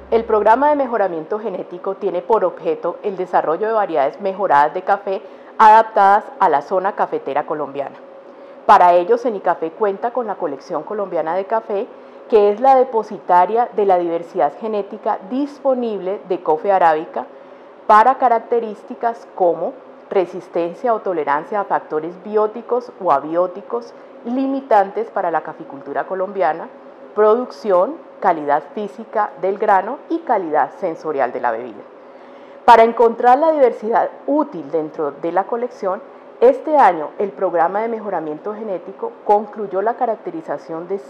El programa de mejoramiento genético tiene por objeto el desarrollo de variedades mejoradas de café adaptadas a la zona cafetera colombiana. Para ello, Cenicafé cuenta con la colección colombiana de café, que es la depositaria de la diversidad genética disponible de coffea arábica para características como resistencia o tolerancia a factores bióticos o abióticos limitantes para la caficultura colombiana, producción, calidad física del grano y calidad sensorial de la bebida. Para encontrar la diversidad útil dentro de la colección, este año el programa de mejoramiento genético concluyó la caracterización de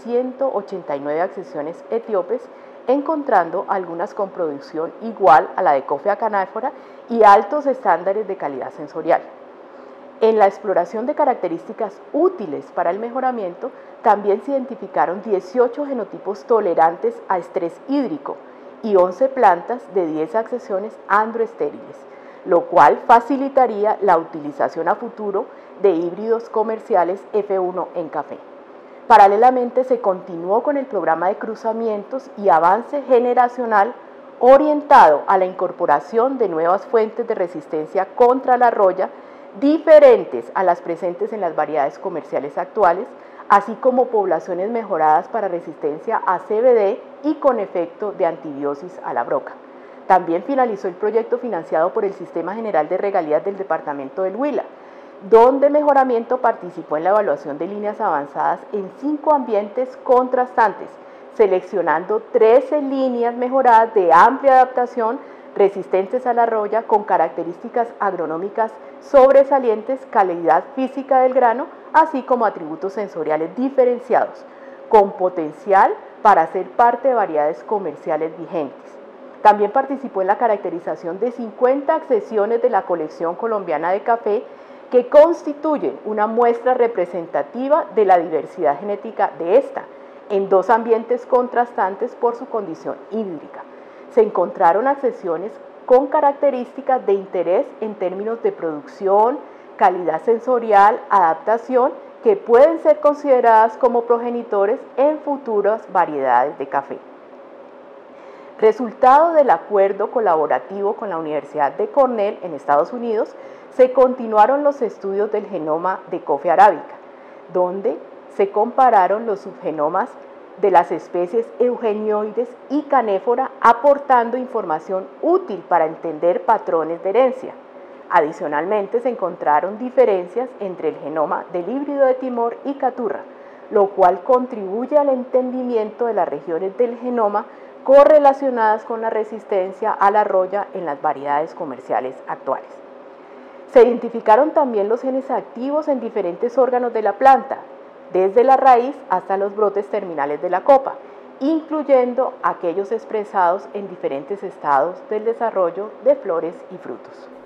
189 accesiones etíopes, encontrando algunas con producción igual a la de Coffea canáfora y altos estándares de calidad sensorial. En la exploración de características útiles para el mejoramiento, también se identificaron 18 genotipos tolerantes a estrés hídrico y 11 plantas de 10 accesiones androestériles, lo cual facilitaría la utilización a futuro de híbridos comerciales F1 en café. Paralelamente, se continuó con el programa de cruzamientos y avance generacional orientado a la incorporación de nuevas fuentes de resistencia contra la roya diferentes a las presentes en las variedades comerciales actuales, así como poblaciones mejoradas para resistencia a CBD y con efecto de antibiosis a la broca. También finalizó el proyecto financiado por el Sistema General de Regalías del Departamento del Huila, donde Mejoramiento participó en la evaluación de líneas avanzadas en 5 ambientes contrastantes, seleccionando 13 líneas mejoradas de amplia adaptación resistentes a la roya con características agronómicas sobresalientes, calidad física del grano, así como atributos sensoriales diferenciados, con potencial para ser parte de variedades comerciales vigentes. También participó en la caracterización de 50 accesiones de la colección colombiana de café, que constituyen una muestra representativa de la diversidad genética de esta, en 2 ambientes contrastantes por su condición hídrica. Se encontraron accesiones con características de interés en términos de producción, calidad sensorial, adaptación, que pueden ser consideradas como progenitores en futuras variedades de café. Resultado del acuerdo colaborativo con la Universidad de Cornell en Estados Unidos, se continuaron los estudios del genoma de Coffea arábica, donde se compararon los subgenomas de las especies eugenioides y canéfora, aportando información útil para entender patrones de herencia. Adicionalmente, se encontraron diferencias entre el genoma del híbrido de Timor y Caturra, lo cual contribuye al entendimiento de las regiones del genoma correlacionadas con la resistencia a la roya en las variedades comerciales actuales. Se identificaron también los genes activos en diferentes órganos de la planta, desde la raíz hasta los brotes terminales de la copa, incluyendo aquellos expresados en diferentes estados del desarrollo de flores y frutos.